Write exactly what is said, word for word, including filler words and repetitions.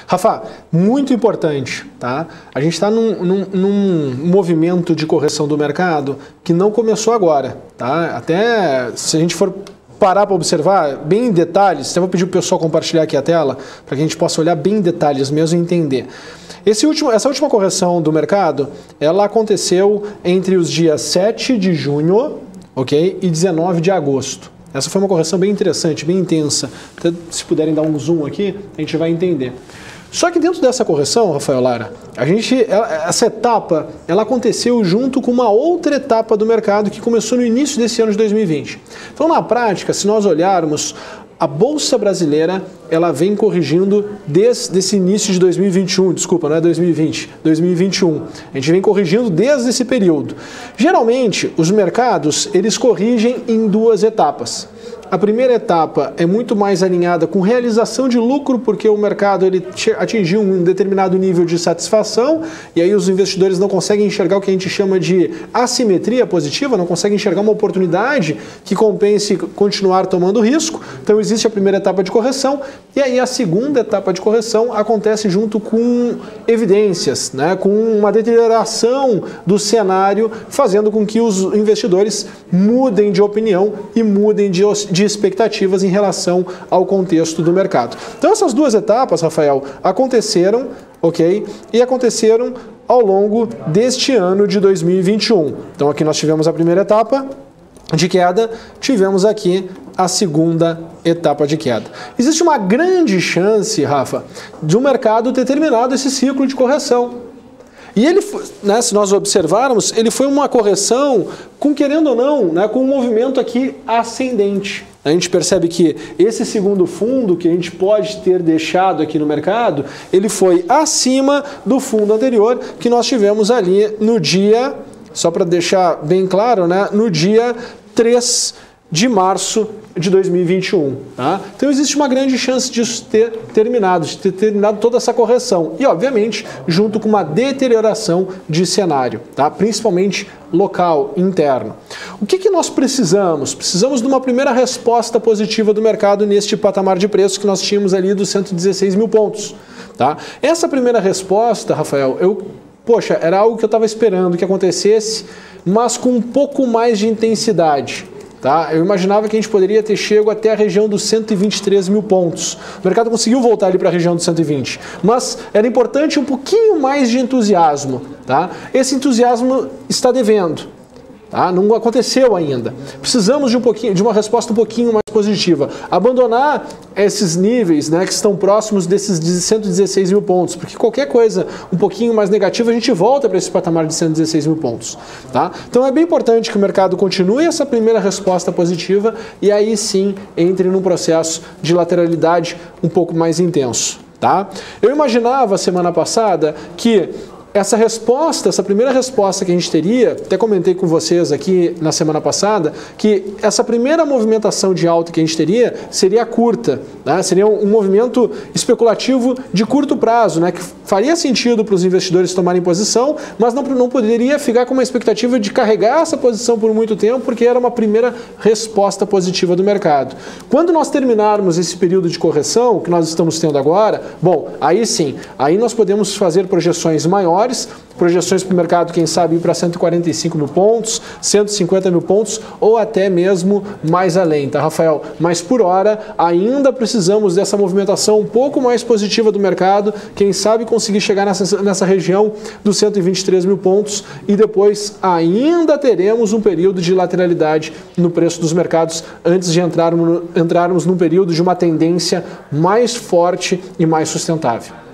Rafa, muito importante, tá? A gente está num, num, num movimento de correção do mercado que não começou agora, tá? Até se a gente for parar para observar bem em detalhes, eu vou pedir para o pessoal compartilhar aqui a tela para que a gente possa olhar bem em detalhes mesmo e entender. Esse último, essa última correção do mercado, ela aconteceu entre os dias sete de junho, ok, e dezenove de agosto. Essa foi uma correção bem interessante, bem intensa. Até se puderem dar um zoom aqui, a gente vai entender. Só que dentro dessa correção, Rafael Lara, a gente, essa etapa ela aconteceu junto com uma outra etapa do mercado que começou no início desse ano de dois mil e vinte. Então, na prática, se nós olharmos, a Bolsa Brasileira ela vem corrigindo desde esse início de dois mil e vinte e um, desculpa, não é dois mil e vinte, dois mil e vinte e um. A gente vem corrigindo desde esse período. Geralmente, os mercados eles corrigem em duas etapas. A primeira etapa é muito mais alinhada com realização de lucro, porque o mercado ele atingiu um determinado nível de satisfação e aí os investidores não conseguem enxergar o que a gente chama de assimetria positiva, não conseguem enxergar uma oportunidade que compense continuar tomando risco. Então existe a primeira etapa de correção e aí a segunda etapa de correção acontece junto com evidências, né, com uma deterioração do cenário, fazendo com que os investidores mudem de opinião e mudem de de expectativas em relação ao contexto do mercado. Então essas duas etapas, Rafael, aconteceram, ok? E aconteceram ao longo deste ano de dois mil e vinte e um. Então aqui nós tivemos a primeira etapa de queda, tivemos aqui a segunda etapa de queda. Existe uma grande chance, Rafa, de o mercado ter terminado esse ciclo de correção. E ele, né, se nós observarmos, ele foi uma correção com, querendo ou não, né, com um movimento aqui ascendente. A gente percebe que esse segundo fundo que a gente pode ter deixado aqui no mercado, ele foi acima do fundo anterior que nós tivemos ali no dia, só para deixar bem claro, né, no dia três de março de dois mil e vinte e um. Tá? Então existe uma grande chance disso ter terminado, de ter terminado toda essa correção. E, obviamente, junto com uma deterioração de cenário, tá? Principalmente local, interno. O que, que nós precisamos? Precisamos de uma primeira resposta positiva do mercado neste patamar de preço que nós tínhamos ali dos cento e dezesseis mil pontos. Tá? Essa primeira resposta, Rafael, eu, poxa, era algo que eu estava esperando que acontecesse, mas com um pouco mais de intensidade. Tá? Eu imaginava que a gente poderia ter chego até a região dos cento e vinte e três mil pontos. O mercado conseguiu voltar ali para a região dos cento e vinte, mas era importante um pouquinho mais de entusiasmo. Tá? Esse entusiasmo está devendo. Tá? Não aconteceu ainda. Precisamos de, um pouquinho, de uma resposta um pouquinho mais positiva. Abandonar esses níveis, né, que estão próximos desses cento e dezesseis mil pontos, porque qualquer coisa um pouquinho mais negativa, a gente volta para esse patamar de cento e dezesseis mil pontos. Tá? Então é bem importante que o mercado continue essa primeira resposta positiva e aí sim entre num processo de lateralidade um pouco mais intenso. Tá? Eu imaginava semana passada que essa resposta, essa primeira resposta que a gente teria, até comentei com vocês aqui na semana passada, que essa primeira movimentação de alta que a gente teria seria curta, né? Seria um, um movimento especulativo de curto prazo, né? Que faria sentido para os investidores tomarem posição, mas não, não poderia ficar com uma expectativa de carregar essa posição por muito tempo, porque era uma primeira resposta positiva do mercado. Quando nós terminarmos esse período de correção que nós estamos tendo agora, bom, aí sim, aí nós podemos fazer projeções maiores, projeções para o mercado, quem sabe, ir para cento e quarenta e cinco mil pontos, cento e cinquenta mil pontos ou até mesmo mais além, tá, Rafael? Mas por hora, ainda precisamos dessa movimentação um pouco mais positiva do mercado, quem sabe conseguir chegar nessa, nessa região dos cento e vinte e três mil pontos e depois ainda teremos um período de lateralidade no preço dos mercados antes de entrarmos, entrarmos num período de uma tendência mais forte e mais sustentável.